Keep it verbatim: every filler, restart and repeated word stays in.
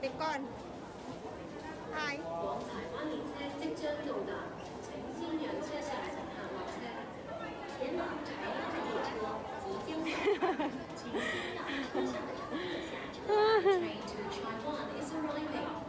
Để con ai 往柴灣列車即將到達，請先讓車上乘客落車。前往柴灣的列車即將到達，請先讓車上的乘客下車。Train to Taiwan is arriving.